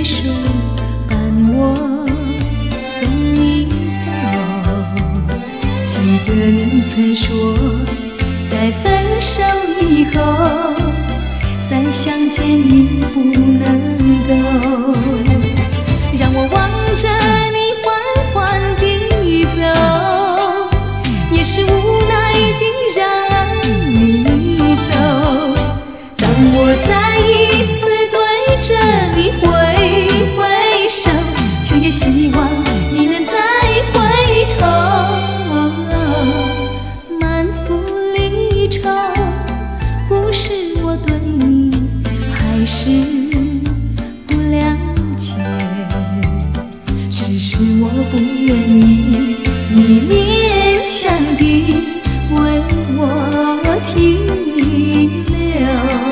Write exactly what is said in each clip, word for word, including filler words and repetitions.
水伴我送你走。记得你曾说，在分手以后再相见已不能够，让我望着你缓缓地走，也是无奈地让你走。当我再一次对着你挥挥手，却也希望你能再回头。满腹离愁，不是我对你还是不了解，只是我不愿意你勉强地为我停留。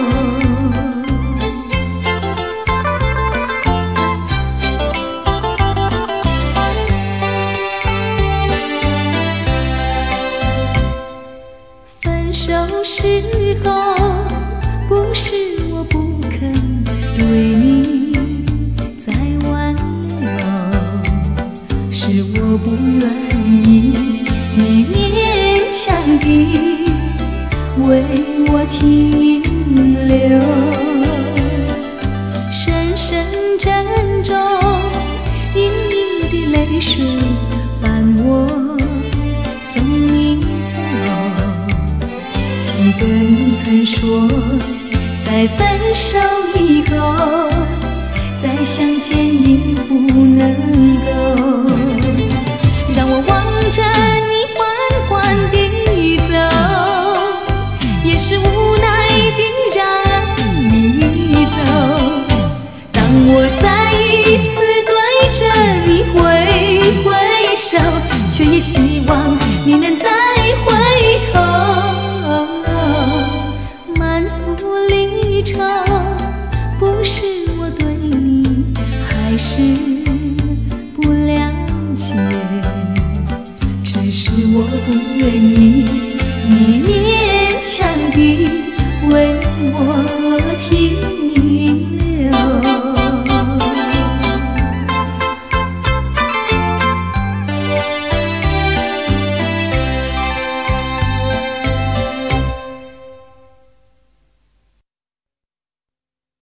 分手时候，不是我不肯对你再挽留，是我不愿意你勉强地为我停留。深深珍重，盈盈的泪水伴我送你走。记得你曾说，在分手以后再相见已不能够，让我望着你缓缓地走，也是无奈地让你走。当我再一次对着你挥挥手，却也希望你能再回头。满腹离愁，不是我对你还是不了解，只是我不愿意你勉强地为我停